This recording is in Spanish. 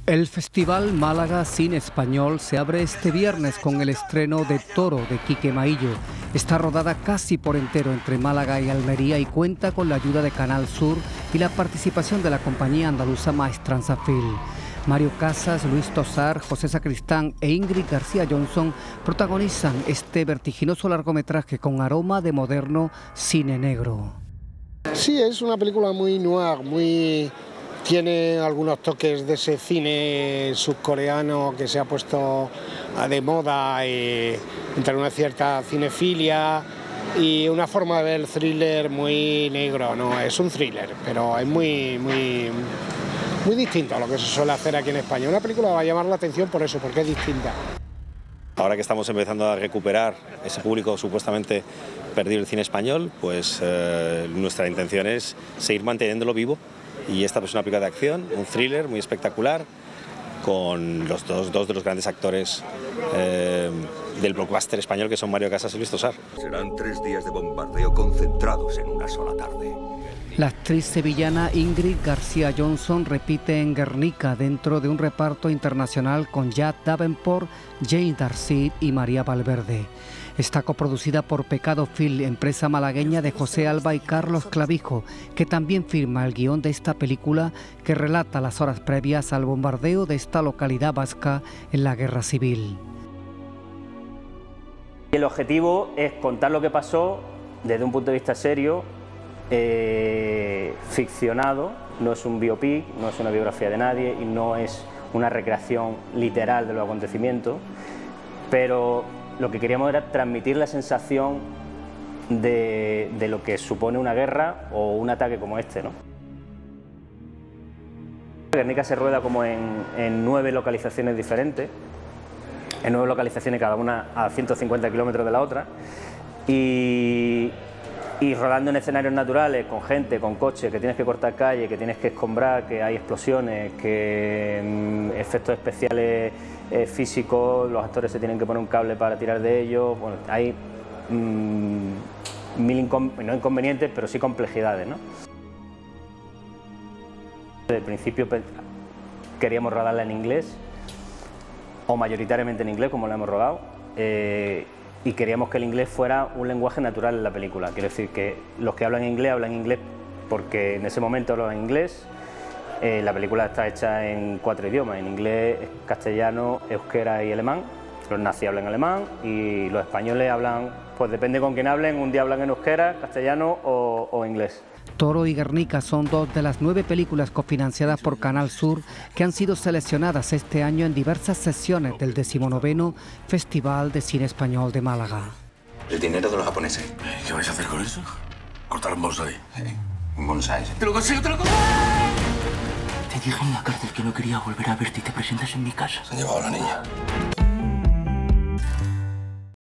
El Festival Málaga Cine Español se abre este viernes con el estreno de Toro de Quique Maillo. Está rodada casi por entero entre Málaga y Almería y cuenta con la ayuda de Canal Sur y la participación de la compañía andaluza Maestranza Film. Mario Casas, Luis Tosar, José Sacristán e Ingrid García Johnson protagonizan este vertiginoso largometraje con aroma de moderno cine negro. Sí, es una película muy noir, tiene algunos toques de ese cine surcoreano que se ha puesto de moda, entre una cierta cinefilia y una forma de ver el thriller muy negro. No, es un thriller, pero es muy distinto a lo que se suele hacer aquí en España. Una película va a llamar la atención por eso, porque es distinta. Ahora que estamos empezando a recuperar ese público supuestamente perdido el cine español, pues nuestra intención es seguir manteniéndolo vivo. Y esta es una película de acción, un thriller muy espectacular, con los dos de los grandes actores del blockbuster español, que son Mario Casas y Luis Tosar. Serán 3 días de bombardeo concentrados en una sola tarde. La actriz sevillana Ingrid García Johnson repite en Guernica dentro de un reparto internacional con Jack Davenport, Jane Darcy y María Valverde. Está coproducida por Pecado Film, empresa malagueña de José Alba y Carlos Clavijo, que también firma el guión de esta película que relata las horas previas al bombardeo de esta localidad vasca en la Guerra Civil. El objetivo es contar lo que pasó desde un punto de vista serio, ficcionado, no es un biopic, no es una biografía de nadie y no es una recreación literal de los acontecimientos, pero lo que queríamos era transmitir la sensación de lo que supone una guerra o un ataque como este, ¿no? Guernica se rueda como en 9 localizaciones diferentes, en 9 localizaciones cada una a 150 kilómetros de la otra, y rodando en escenarios naturales, con gente, con coches, que tienes que cortar calle, que tienes que escombrar, que hay explosiones, que efectos especiales físicos, los actores se tienen que poner un cable para tirar de ellos. Bueno, hay no inconvenientes, pero sí complejidades, ¿no? Desde el principio queríamos rodarla en inglés, o mayoritariamente en inglés, como la hemos rodado. Y queríamos que el inglés fuera un lenguaje natural en la película. Quiero decir que los que hablan inglés porque en ese momento hablan inglés. La película está hecha en 4 idiomas, en inglés, castellano, euskera y alemán. Los nazis hablan alemán y los españoles hablan, pues depende con quién hablen, un día hablan en euskera, castellano o inglés. Toro y Guernica son 2 de las 9 películas cofinanciadas por Canal Sur que han sido seleccionadas este año en diversas sesiones del 19º Festival de Cine Español de Málaga. El dinero de los japoneses. ¿Qué vais a hacer con eso? Cortar un bonsai. Un bonsai. ¡Te lo consigo, te lo consigo! Te dije en la cárcel que no quería volver a verte y te presentas en mi casa. Se ha llevado a la niña.